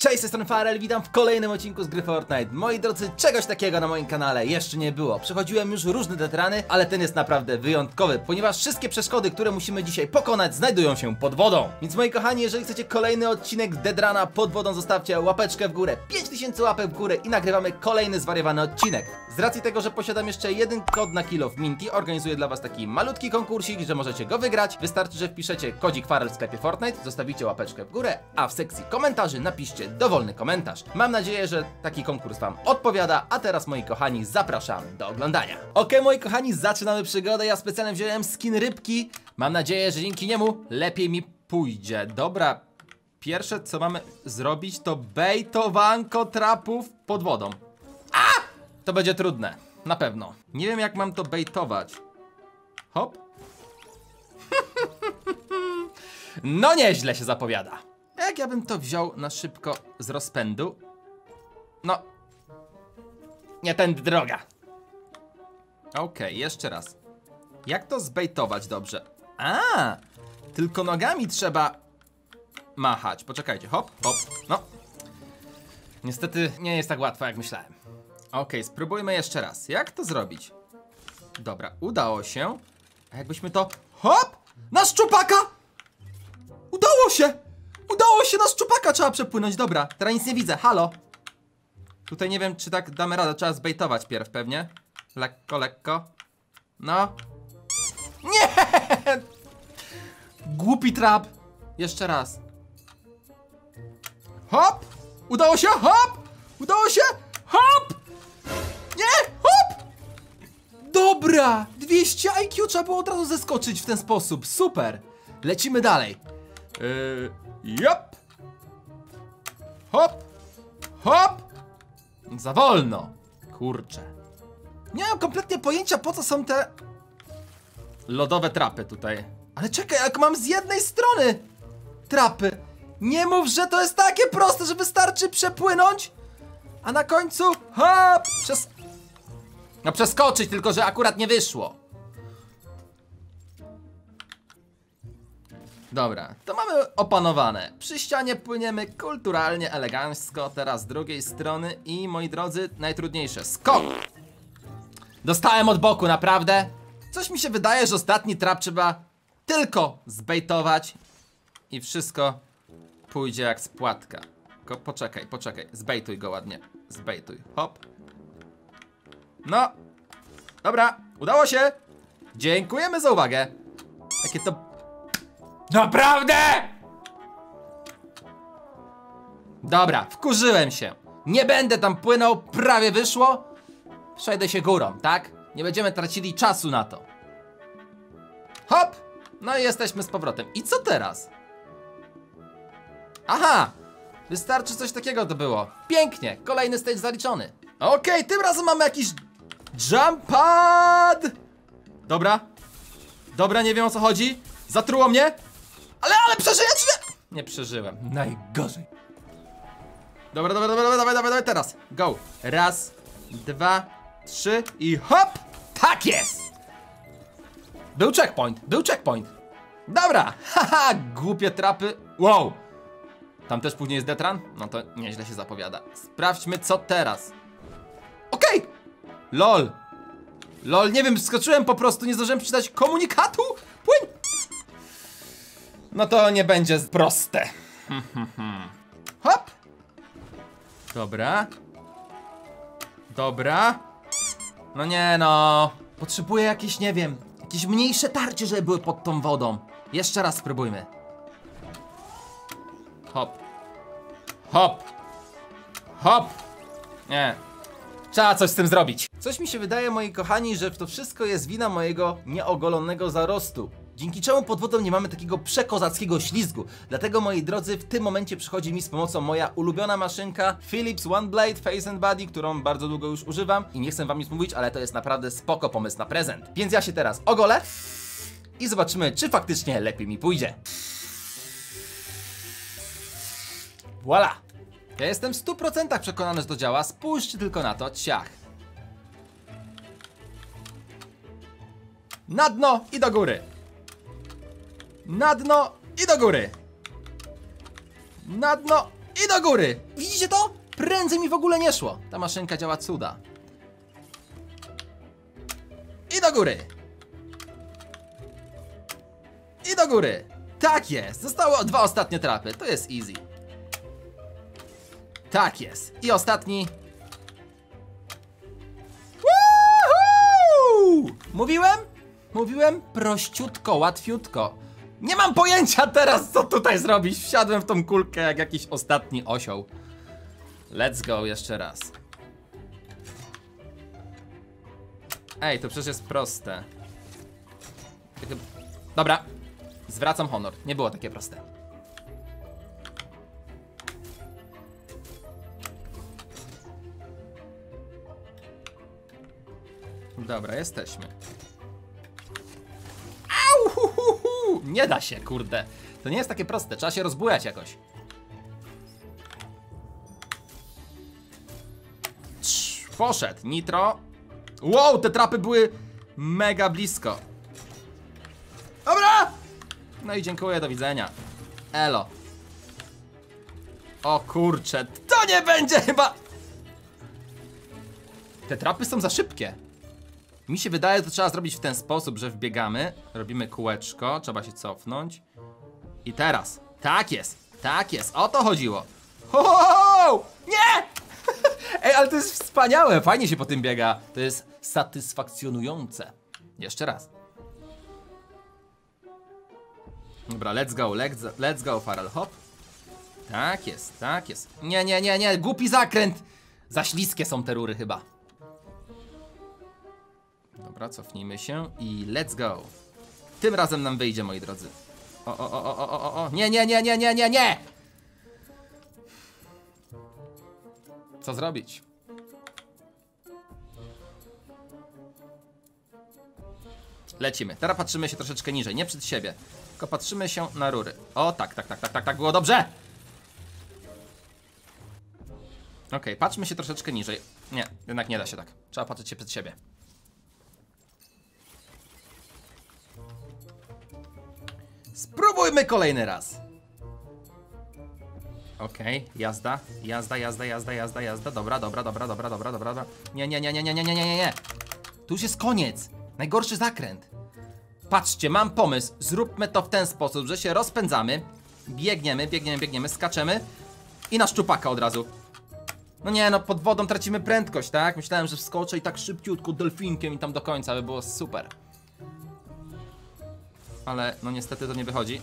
Cześć, z tej strony Farel, witam w kolejnym odcinku z gry Fortnite. Moi drodzy, czegoś takiego na moim kanale jeszcze nie było. Przechodziłem już różne deatrany, ale ten jest naprawdę wyjątkowy, ponieważ wszystkie przeszkody, które musimy dzisiaj pokonać, znajdują się pod wodą. Więc moi kochani, jeżeli chcecie kolejny odcinek Deadrana pod wodą, zostawcie łapeczkę w górę, 5000 łapek w górę i nagrywamy kolejny zwariowany odcinek. Z racji tego, że posiadam jeszcze jeden kod na kilo w Minty, organizuję dla was taki malutki konkursik, że możecie go wygrać. Wystarczy, że wpiszecie kodzik Farel w sklepie Fortnite, zostawicie łapeczkę w górę, a w sekcji komentarzy napiszcie dowolny komentarz. Mam nadzieję, że taki konkurs wam odpowiada, a teraz moi kochani zapraszam do oglądania. Okej, moi kochani, zaczynamy przygodę. Ja specjalnie wziąłem skin rybki. Mam nadzieję, że dzięki niemu lepiej mi pójdzie. Dobra, pierwsze co mamy zrobić to bejtowanko trapów pod wodą. A! To będzie trudne, na pewno. Nie wiem jak mam to bejtować. Hop. No nieźle się zapowiada. Jak ja bym to wziął na szybko z rozpędu? No. Nie tędy droga. Okej, jeszcze raz. Jak to zbejtować dobrze? A, tylko nogami trzeba machać. Poczekajcie, hop, hop, no. Niestety nie jest tak łatwo jak myślałem. Okej, spróbujmy jeszcze raz. Jak to zrobić? Dobra, udało się. A jakbyśmy to... Hop! Na szczupaka! Udało się! Udało się, na szczupaka trzeba przepłynąć, dobra. Teraz nic nie widzę, halo. Tutaj nie wiem, czy tak damy radę, trzeba zbejtować pierw pewnie. Lekko, lekko. No. Nie! Głupi trap. Jeszcze raz. Hop! Udało się, hop! Udało się, hop! Nie, hop! Dobra, 200 IQ, trzeba było od razu zeskoczyć w ten sposób, super. Lecimy dalej. Jop! Hop! Hop! Za wolno! Kurczę. Nie mam kompletnie pojęcia, po co są te lodowe trapy tutaj. Ale czekaj, jak mam z jednej strony trapy. Nie mów, że to jest takie proste, że wystarczy przepłynąć, a na końcu hop! No przeskoczyć, tylko że akurat nie wyszło. Dobra, to mamy opanowane. Przy ścianie płyniemy kulturalnie, elegancko. Teraz z drugiej strony i moi drodzy, najtrudniejsze. Skok! Dostałem od boku, naprawdę. Coś mi się wydaje, że ostatni trap trzeba tylko zbejtować i wszystko pójdzie jak z płatka. Poczekaj, poczekaj, zbejtuj go ładnie. Zbejtuj, hop. No, dobra, udało się. Dziękujemy za uwagę. Jakie to... Naprawdę! Dobra, wkurzyłem się. Nie będę tam płynął, prawie wyszło. Przejdę się górą, tak? Nie będziemy tracili czasu na to. Hop! No i jesteśmy z powrotem. I co teraz? Aha! Wystarczy coś takiego to było. Pięknie, kolejny stage zaliczony. Okej, tym razem mamy jakiś jump pad. Dobra. Dobra, nie wiem o co chodzi. Zatruło mnie. Ale przeżyję czy nie? Nie przeżyłem. Najgorzej. Dobra, dawaj teraz. Go. Raz, dwa, trzy i hop! Tak jest! Był checkpoint. Dobra, haha, głupie trapy. Wow. Tam też później jest detran? No to nieźle się zapowiada. Sprawdźmy co teraz. Okej. LOL, nie wiem, skoczyłem po prostu, nie zdążyłem przeczytać komunikatu. Płyń! No to nie będzie proste. Hop! Dobra. Dobra. No nie no. Potrzebuję jakieś, nie wiem, jakieś mniejsze tarcie, żeby były pod tą wodą. Jeszcze raz spróbujmy. Hop. Hop. Hop. Nie. Trzeba coś z tym zrobić. Coś mi się wydaje, moi kochani, że to wszystko jest wina mojego nieogolonego zarostu. Dzięki czemu pod wodą nie mamy takiego przekozackiego ślizgu. Dlatego, moi drodzy, w tym momencie przychodzi mi z pomocą moja ulubiona maszynka Philips One Blade Face and Body, którą bardzo długo już używam i nie chcę wam nic mówić, ale to jest naprawdę spoko pomysł na prezent. Więc ja się teraz ogolę i zobaczymy, czy faktycznie lepiej mi pójdzie. Voila! Ja jestem w 100% przekonany, że to działa. Spójrzcie tylko na to, ciach. Na dno i do góry. Na dno i do góry. Na dno I do góry. Widzicie to? Prędzej mi w ogóle nie szło. Ta maszynka działa cuda. I do góry. I do góry. Tak jest. Zostało 2 ostatnie trapy. To jest easy. Tak jest. I ostatni. Woohoo! Mówiłem? Mówiłem prościutko, łatwiutko. Nie mam pojęcia teraz, co tutaj zrobić. Wsiadłem w tą kulkę jak jakiś ostatni osioł. Let's go jeszcze raz. Ej, to przecież jest proste. Dobra. Zwracam honor. Nie było takie proste. Dobra, jesteśmy. Au! Hu, hu, hu. Nie da się, kurde. To nie jest takie proste. Trzeba się rozbujać jakoś. Poszedł. Nitro. Wow, te trapy były mega blisko. Dobra! No i dziękuję, do widzenia. Elo. O kurcze, to nie będzie chyba. Te trapy są za szybkie. Mi się wydaje, że to trzeba zrobić w ten sposób, że wbiegamy, robimy kółeczko, trzeba się cofnąć. I teraz, tak jest, o to chodziło. Ho, ho, ho! Nie! Ej, ale to jest wspaniałe, fajnie się po tym biega. To jest satysfakcjonujące. Jeszcze raz. Dobra, let's go, Farel, hop. Tak jest, tak jest. Nie, głupi zakręt. Za śliskie są te rury chyba. Dobra, cofnijmy się i let's go. Tym razem nam wyjdzie, moi drodzy. O. Nie. Co zrobić? Lecimy. Teraz patrzymy się troszeczkę niżej, nie przed siebie. Tylko patrzymy się na rury. O, tak, było dobrze. Okej, patrzmy się troszeczkę niżej. Nie, jednak nie da się tak. Trzeba patrzeć się przed siebie. Spróbujmy kolejny raz. Okej, jazda. Dobra. Nie. Tu już jest koniec. Najgorszy zakręt. Patrzcie, mam pomysł. Zróbmy to w ten sposób, że się rozpędzamy. Biegniemy, skaczemy. I na szczupaka od razu. No nie, no pod wodą tracimy prędkość, tak? Myślałem, że wskoczę i tak szybciutko delfinkiem i tam do końca, by było super. Ale no niestety to nie wychodzi.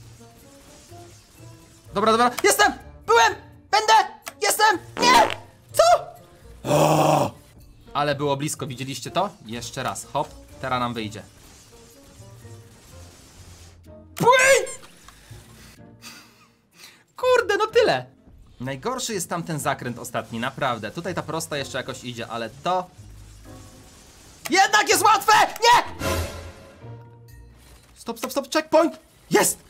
Dobra, jestem! Byłem! Będę! Jestem! Nie! Co? O! Ale było blisko, widzieliście to? Jeszcze raz, hop, teraz nam wyjdzie. Płyń! Kurde, no tyle. Najgorszy jest tamten zakręt ostatni, naprawdę. Tutaj ta prosta jeszcze jakoś idzie, ale to... Jednak jest łatwe! Nie! Stop, checkpoint! Jest!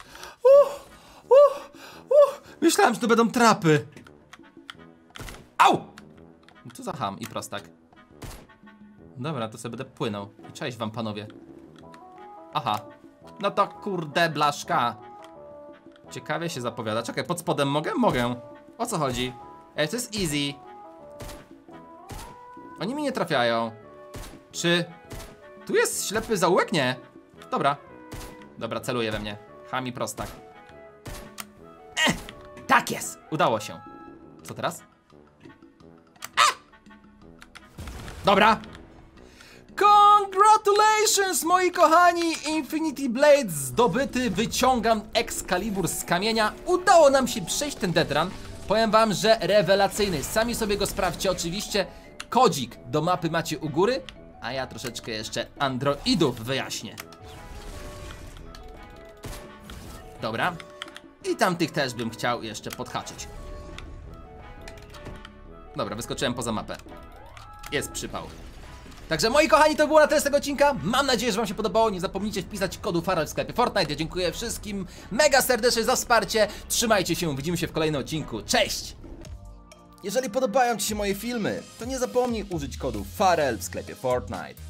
Myślałem, że to będą trapy. Au! Co za ham i prostak. Dobra, to sobie będę płynął. I cześć wam, panowie. Aha. No to kurde blaszka. Ciekawie się zapowiada. Czekaj, pod spodem mogę? Mogę. O co chodzi? Ej, to jest easy. Oni mi nie trafiają. Czy... Tu jest ślepy zaułek? Nie. Dobra, celuje we mnie. Ham i prostak. Tak jest! Udało się. Co teraz? Dobra. Congratulations, moi kochani! Infinity Blade zdobyty. Wyciągam Excalibur z kamienia. Udało nam się przejść ten deadrun. Powiem wam, że rewelacyjny. Sami sobie go sprawdźcie oczywiście. Kodzik do mapy macie u góry. A ja troszeczkę jeszcze androidów wyjaśnię. Dobra. I tamtych też bym chciał jeszcze podhaczyć. Dobra, wyskoczyłem poza mapę. Jest przypał. Także moi kochani, to było na tyle z tego odcinka. Mam nadzieję, że wam się podobało. Nie zapomnijcie wpisać kodu Farel w sklepie Fortnite. Ja dziękuję wszystkim mega serdecznie za wsparcie. Trzymajcie się, widzimy się w kolejnym odcinku. Cześć! Jeżeli podobają ci się moje filmy, to nie zapomnij użyć kodu Farel w sklepie Fortnite.